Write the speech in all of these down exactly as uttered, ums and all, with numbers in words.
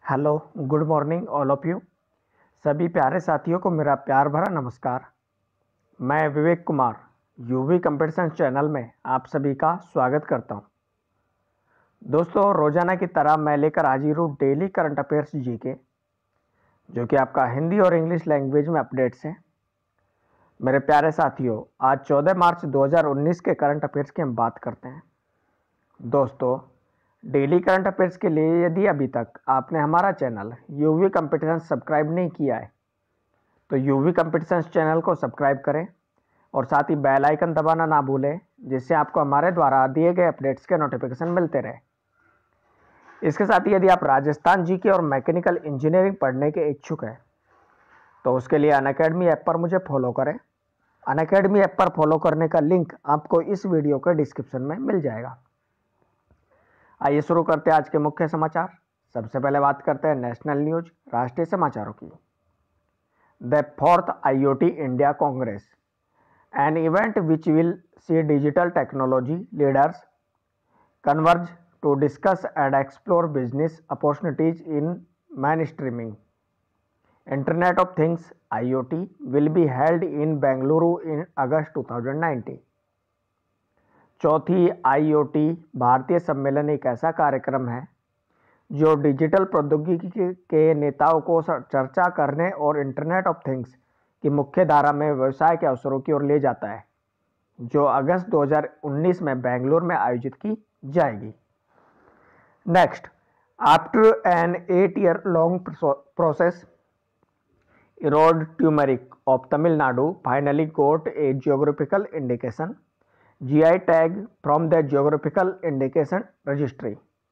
Hello, good morning all of you. सभी प्यारे साथियों को मेरा प्यार भरा नमस्कार। मैं Vivek Kumar UV competitions channel में आप सभी का स्वागत करता हूं। दोस्तों, रोजाना की तरह मैं लेकर हाजिर हूं डेली करंट अफेयर्स जीके, जो कि आपका हिंदी और इंग्लिश लैंग्वेज में अपडेट्स है। मेरे प्यारे साथियों, आज चौदह मार्च दो हज़ार उन्नीस के करंट अफेयर्स की हम बात करते हैं। दोस्तों, डेली करंट अफेयर्स के लिए यदि अभी तक आपने हमारा चैनल यूवी कंपटीशंस सब्सक्राइब नहीं किया है तो यूवी कंपटीशंस चैनल को सब्सक्राइब करें और साथ ही बेल आइकन दबाना ना भूलें, जिससे आपको हमारे द्वारा दिए गए अपडेट्स के नोटिफिकेशन मिलते रहे। इसके साथ ही यदि आप राजस्थान जीके और मैकेनिकल इंजीनियरिंग पढ़ने के इच्छुक हैं तो उसके लिए अनअकैडमी ऐप पर मुझे फॉलो करें। अनअकैडमी ऐप पर फॉलो करने का लिंक आपको इस वीडियो के डिस्क्रिप्शन में मिल जाएगा। आइए शुरू करते हैं आज के मुख्य समाचार। सबसे पहले बात करते हैं नेशनल न्यूज, राष्ट्रीय समाचारों की। The fourth IoT India Congress, an event which will see digital technology leaders converge to discuss and explore business opportunities in mainstreaming Internet of Things I O T will be held in Bengaluru in August two thousand nineteen. चौथी आई O T भारतीय सम्मेलन एक ऐसा कार्यक्रम है जो digital प्रौद्योगिकी के नेताओं को चर्चा करने और इंटरनेट ऑफ थिंग्स की मुख्य धारा में व्यवसाय के अवसरों की ओर ले जाता है, जो अगस्त दो हज़ार उन्नीस में बेंगलुरु में आयोजित की जाएगी। Next, after an eight year long process, Erode turmeric of Tamil Nadu finally got a geographical indication G I tag from the Geographical Indication Registry।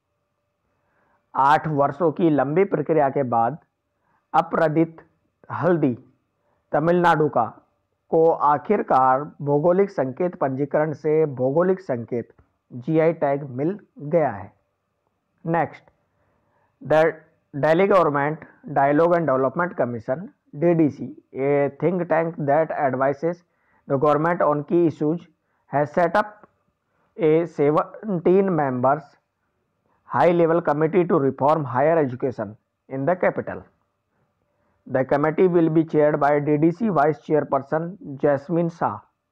आठ वर्षों की लंबी प्रक्रिया के बाद अप्रदित हल्दी तमिलनाडु का को आखिरकार भौगोलिक संकेत पंजीकरण से भौगोलिक संकेत G I टैग मिल गया है। Next, the Delhi government dialogue and development commission D D C, a think tank that advises the government on key issues, has set up a seventeen members high level committee to reform higher education in the capital. The committee will be chaired by D D C Vice Chairperson Jasmine Shah.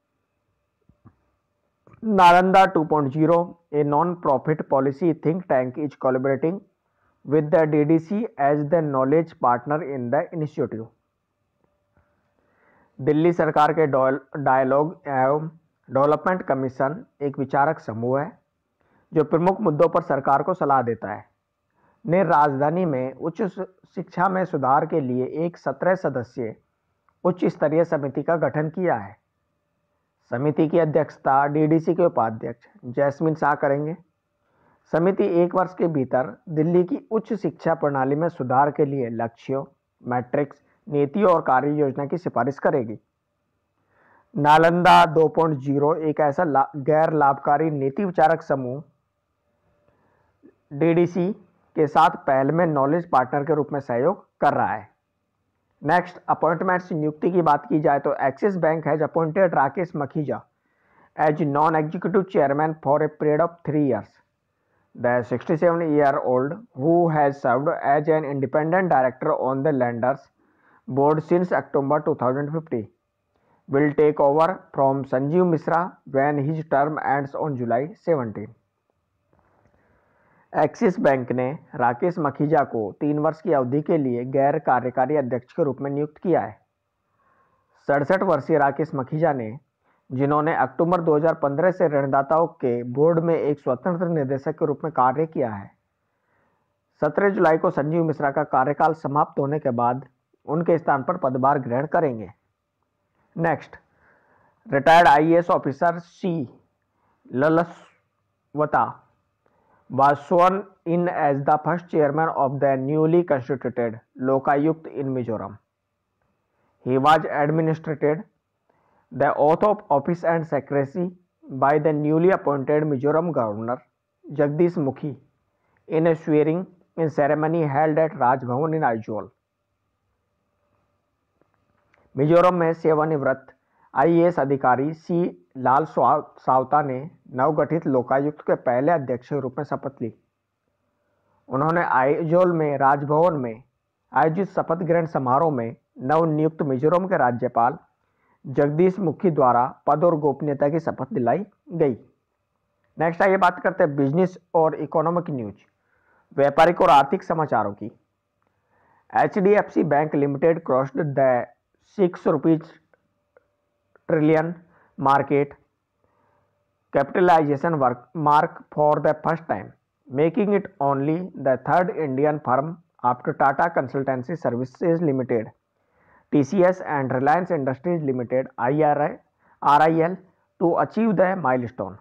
Nalanda two point oh, a non-profit policy think tank, is collaborating with the D D C as the knowledge partner in the initiative. Delhi सरकार के dialogue एवं development commission एक विचारक समूह है जो प्रमुख मुद्दों पर सरकार को सलाह देता है, ने राजधानी में उच्च शिक्षा में सुधार के लिए एक सत्रह सदस्यीय उच्च स्तरीय समिति का गठन किया है। समिति की अध्यक्षता डीडीसी के उपाध्यक्ष जैस्मिन शाह करेंगे। समिति एक वर्ष के भीतर दिल्ली की उच्च शिक्षा प्रणाली में सुधार के लिए लक्ष्यों, मैट्रिक्स, नीतियों और कार्य योजना की सिफारिश करेगी। नालंदा दो पॉइंट oh एक ऐसा ला, गैर लाभकारी नीति विचारक समूह डीडीसी के साथ पहल में नॉलेज पार्टनर के रूप में सहयोग कर रहा है। नेक्स्ट, अपॉइंटमेंट्स, नियुक्ति की बात की जाए तो Axis bank has appointed Rakesh Makhija as non executive chairman for a period of three years. The sixty seven year old who has served as an independent director on the lenders board since October two thousand fifty will take over from Sanjeev Misra when his term ends on July seventeenth. Axis bank ने राकेश मखीजा को तीन वर्ष की अवधि के लिए गैर कार्यकारी अध्यक्ष के रूप में नियुक्त किया है। सड़सठ वर्षीय राकेश मखीजा ने, जिन्होंने अक्टूबर दो हज़ार पंद्रह से ऋणदाताओं के बोर्ड में एक स्वतंत्र निदेशक के रूप में कार्य किया है, सत्रह जुलाई को संजीव मिश्रा का कार्यकाल समाप्त होने के बाद उनके स्थान पर पदभार ग्रहण करेंगे। Next, retired I A S officer C Lalsawta was sworn in as the first chairman of the newly constituted Lokayukt in Mizoram. He was administered the oath of office and secrecy by the newly appointed Mizoram Governor Jagdish Mukhi in a swearing in ceremony held at Raj Bhavan in Aizawl. Mizoram में सेवानिवृत्त आई A S अधिकारी सी लाल सावता ने नवगठित लोकायुक्त के पहले अध्यक्ष के रूप में शपथ ली। उन्होंने आइजोल में राजभवन में आयोजित शपथ ग्रहण समारोह में नवनियुक्त मिजोरम के राज्यपाल जगदीश मुखी द्वारा पद और गोपनीयता की शपथ दिलाई गई। नेक्स्ट आइए बात करते हैं बिजनेस और इकोनॉमिक न्यूज, व्यापारिक और आर्थिक समाचारों की। H D F C bank limited crossed the six rupees trillion market capitalisation mark for the first time, making it only the third Indian firm after Tata Consultancy Services Limited T C S and Reliance Industries Limited I R I L to achieve the milestone.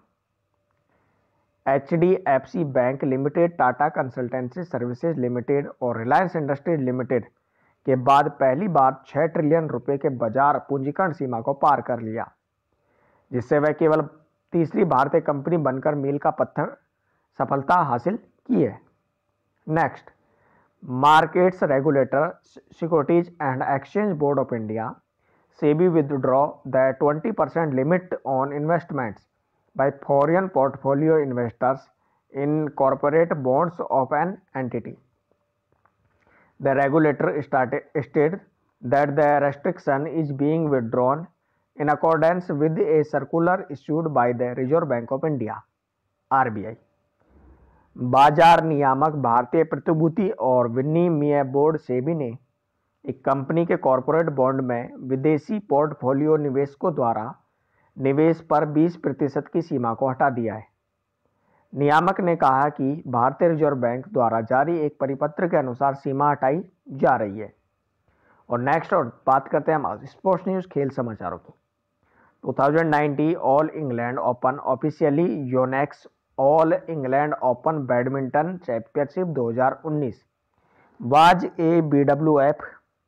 H D F C bank limited, Tata consultancy services limited और Reliance industries limited के बाद पहली बार छह trillion रुपए के बाजार पूंजीकरण सीमा को पार कर लिया, जिससे वह केवल तीसरी भारतीय कंपनी बनकर मील का पत्थर सफलता हासिल की है। Next, markets regulator securities and exchange board of India SEBI withdraw the twenty percent limit on investments by foreign portfolio investors in corporate bonds of an entity. The regulator started, stated that the restriction is being withdrawn in accordance with a circular issued by the Reserve Bank of India R B I. बाजार नियामक भारतीय प्रतिभूति और विनिमय board SEBI ने एक company के corporate bond में विदेशी पोर्टफोलियो निवेशकों द्वारा निवेश पर बीस प्रतिशत की सीमा को हटा दिया है। नियामक ने कहा कि भारतीय रिजर्व बैंक द्वारा जारी एक परिपत्र के अनुसार सीमा हटाई जा रही है। और नेक्स्ट और बात करते हैं हम स्पोर्ट्स न्यूज, खेल समाचारों की। Two thousand nineteen all England open officially Yonex all England open badminton championship दो हज़ार उन्नीस was a B W F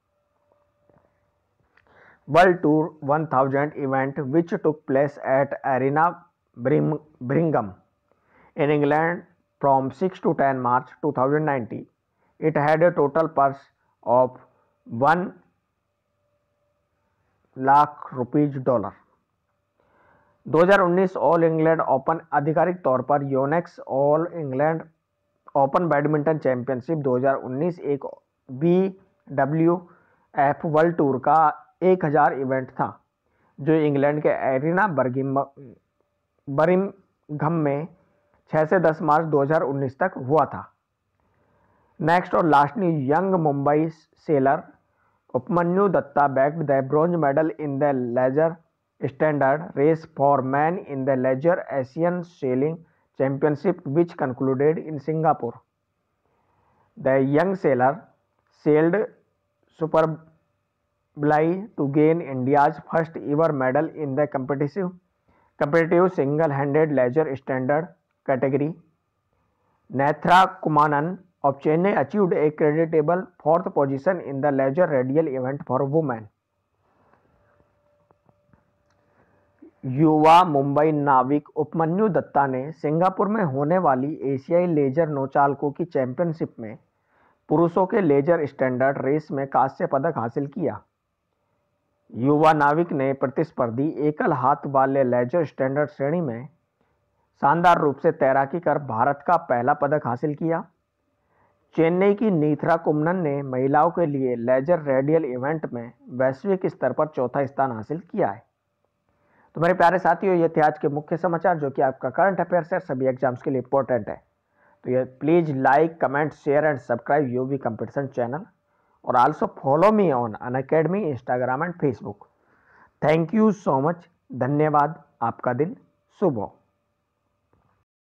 World Tour one thousand event which took place at Arena Birmingham in England from six to ten March two thousand nineteen. It had a total purse of one lakh rupees dollar. दो हज़ार उन्नीस all England open आधिकारिक तौर पर Yonex all England open badminton championship दो हज़ार उन्नीस एक B W F world tour का एक हज़ार इवेंट था, जो इंग्लैंड के एरिना बर्मिंघम में छह से दस मार्च दो हज़ार उन्नीस तक हुआ था। नेक्स्ट और last news, young Mumbai sailor Upamanyu Dutta bagged the bronze medal in the laser standard race for man in the laser Asian sailing championship which concluded in Singapore. The young sailor sailed super Bly to gain India's first ever medal in the competitive competitive single-handed leisure standard category. Nethra Kumanan of Chennai achieved a creditable fourth position in the leisure radial event for women. युवा मुंबई नाविक उपमन्यु दत्ता ने Singapore में होने वाली एशियाई laser नौचालकों की championship में पुरुषों के लेजर स्टैंडर्ड रेस में कांस्य पदक हासिल किया। युवा नाविक ने प्रतिस्पर्धी एकल हाथ वाले लेजर स्टैंडर्ड श्रेणी में शानदार रूप से तैराकी कर भारत का पहला पदक हासिल किया। चेन्नई की नीथरा कुमनन ने महिलाओं के लिए लेजर रेडियल इवेंट में वैश्विक स्तर पर चौथा स्थान हासिल किया है। तो मेरे प्यारे साथियों, ये थे आज के मुख्य समाचार जो कि आपका करंट अफेयर्स है, सभी एग्जाम्स के लिए इंपॉर्टेंट है। तो ये please like, comment, share and subscribe UV competition channel, और also follow me on Unacademy, Instagram and Facebook. Thank you so much. धन्यवाद। आपका दिन शुभ हो।